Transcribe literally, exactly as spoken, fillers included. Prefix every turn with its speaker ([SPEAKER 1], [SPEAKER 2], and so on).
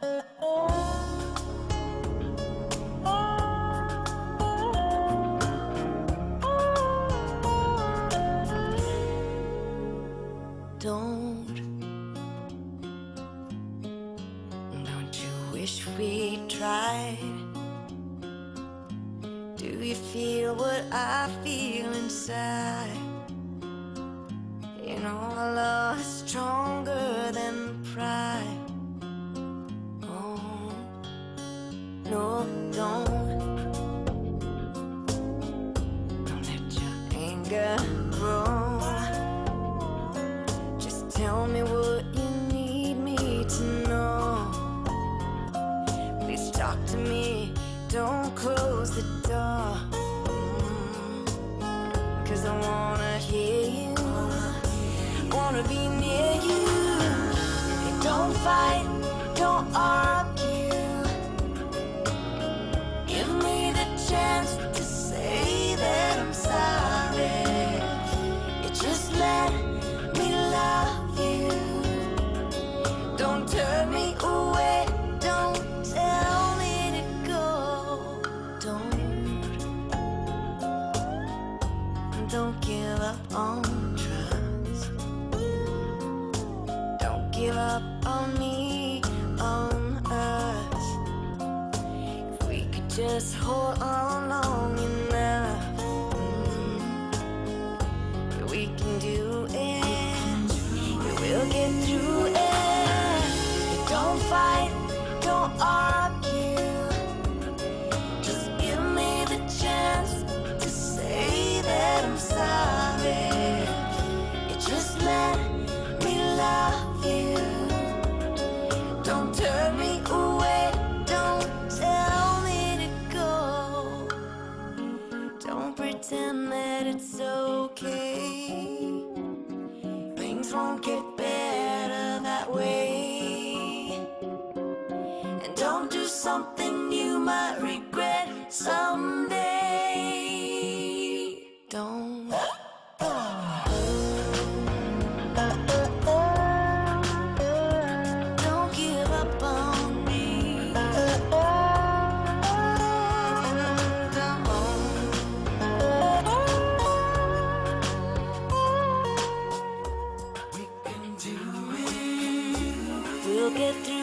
[SPEAKER 1] Don't, don't you wish we tried? Do you feel what I feel inside? You know our love is stronger than pride. Oh, no, don't. Don't let your anger grow. Just tell me what you need me to know. Please talk to me, don't close the door. mm, Cause I wanna hear you, wanna be near you. Don't fight, don't argue. Give me the chance to say that I'm sorry. You just let me love you. Don't turn me away, don't tell me to go. Don't, don't give up on trust. Don't give up on me, on us. If we could just hold on long enough, mm, we can do it. We'll get through it. Don't fight, don't argue. Just give me the chance to say that I'm sorry. You just let me love you. Don't turn me away, don't tell me to go. Don't pretend that it's okay. Things won't get better that way. And don't do something you might regret someday. Don't. Don't give up on me. Come on. We can do it. We'll get through